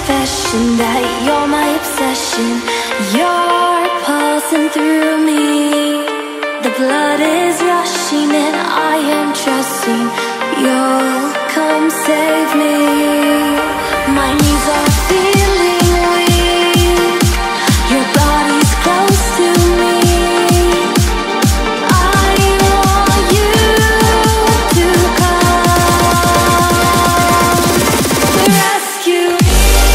confession that you're my obsession. You're pulsing through me. The blood is rushing and I am trusting you'll come save me. My knees are feeling weak. Your body's close to me. I want you to come to rescue me.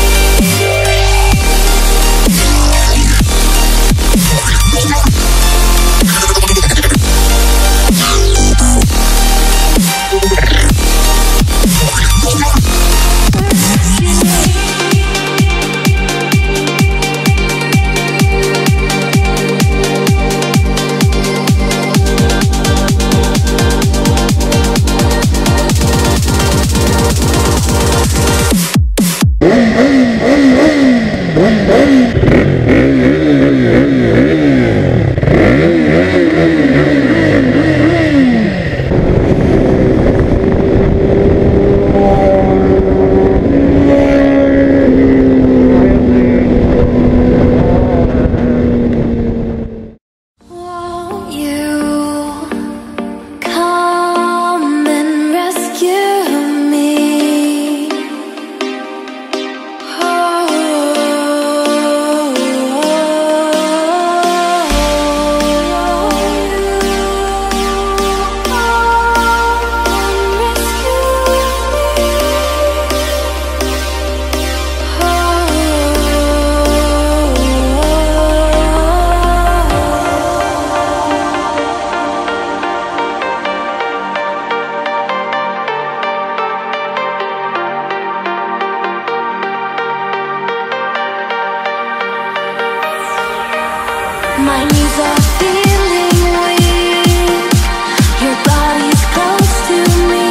My knees are feeling weak. Your body's close to me.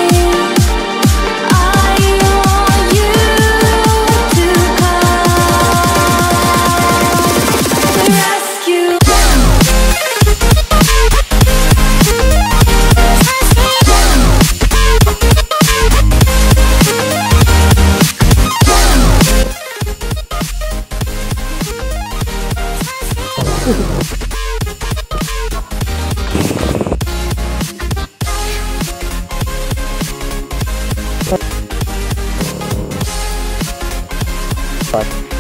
I want you to come to rescue me. Bye.